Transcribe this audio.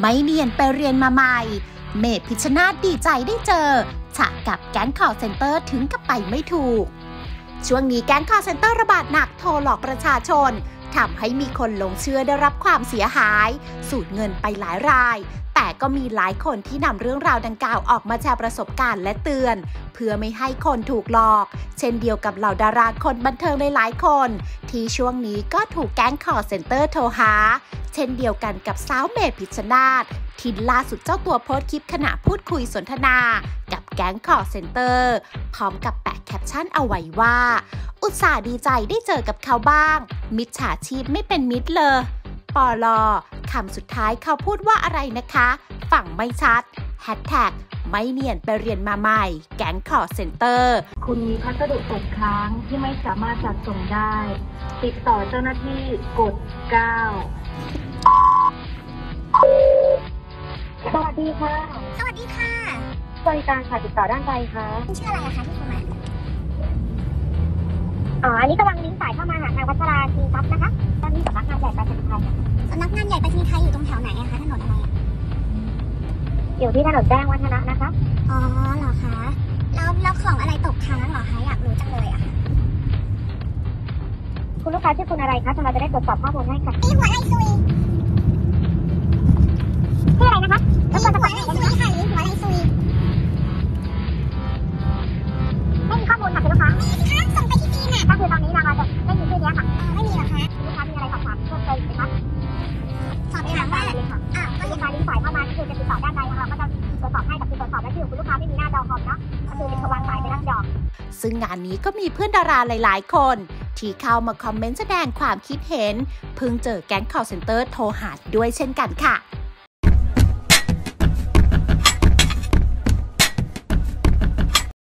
ไม่เนียนไปเรียนมาใหม่เมธ พิชชนาธิ์ดีใจได้เจอฉะกับแก๊ง call center ถึงกับไปไม่ถูกช่วงนี้แก๊ง call center ระบาดหนักโทรหลอกประชาชนทำให้มีคนหลงเชื่อได้รับความเสียหายสูญเงินไปหลายรายแต่ก็มีหลายคนที่นำเรื่องราวดังกล่าวออกมาแชร์ประสบการณ์และเตือนเพื่อไม่ให้คนถูกหลอกเช่นเดียวกับเหล่าดาราคนบันเทิงหลายๆคนที่ช่วงนี้ก็ถูกแก๊ง call center โทรหาเช่นเดียวกันกับสาวเมธ พิชชนาธิ์ที่ล่าสุดเจ้าตัวโพสต์คลิปขณะพูดคุยสนทนากับแก๊ง call center พร้อมกับแปะแคปชั่นเอาไว้ว่าอุตส่าห์ดีใจได้เจอกับเขาบ้างมิจฉาชีพไม่เป็นมิตรเลยปลคำสุดท้ายเขาพูดว่าอะไรนะคะฝั่งไม่ชัดแฮชแท็กไม่เนียนไปเรียนมาใหม่แก๊ง call center คุณมีพัสดุตกค้างที่ไม่สามารถจัดส่งได้ติดต่อเจ้าหน้าที่กด 9 สวัสดีค่ะสวัสดีค่ะบริการค่ะติดต่อด้านใดคะชื่ออะไรคะที่โทรมาอันนี้กำลังลิงก์สายเข้ามาหาทางวัชราทีทัพนะคะตอนนี้สำนักงานใหญ่ไปรษณีย์ไทยสำนักงานใหญ่ไปรษณีย์ไทยอยู่ตรงแถวไหนอะคะถนนอะไรอยู่ที่ถนนแจ้งวัฒนะนะคะอ๋อเหรอคะแล้วของอะไรตกค้างเหรอคะอยากรู้จังเลยอะค่ะคุณลูกค้าชื่อคุณอะไรคะทำไมจะได้ตรวจสอบข้อมูลให้ค่ะมีหัวไหล่ซุยชื่ออะไรนะคะมีหัวไหล่ซุยค่ะมีหัวไหล่ซุยไม่มีข้อมูลค่ะคุณลูกค้าไม่มีค่ะส่งไปที่จีนก็คือตอนนี้เราจะไม่มีชื่อนี้ค่ะไม่มีเหรอคะลูกค้ามีอะไรสอบถามเพิ่มเติมไหมคะสอบถามว่าก็ลูกค้าลิงก์สายเข้ามาคือจะติดต่อด้านใดเราก็จะตรวจสอบให้กับตรวจสอบและที่อยู่คุณลูกค้าไม่มีหน้าจอคอมเนาะก็คือเป็นวางสายไปหน้าจอซึ่งงานนี้ก็มีเพื่อนดาราหลายๆคนที่เข้ามาคอมเมนต์แสดงความคิดเห็นเพิ่งเจอแก๊ง call center โทรหาด้วยเช่นกันค่ะ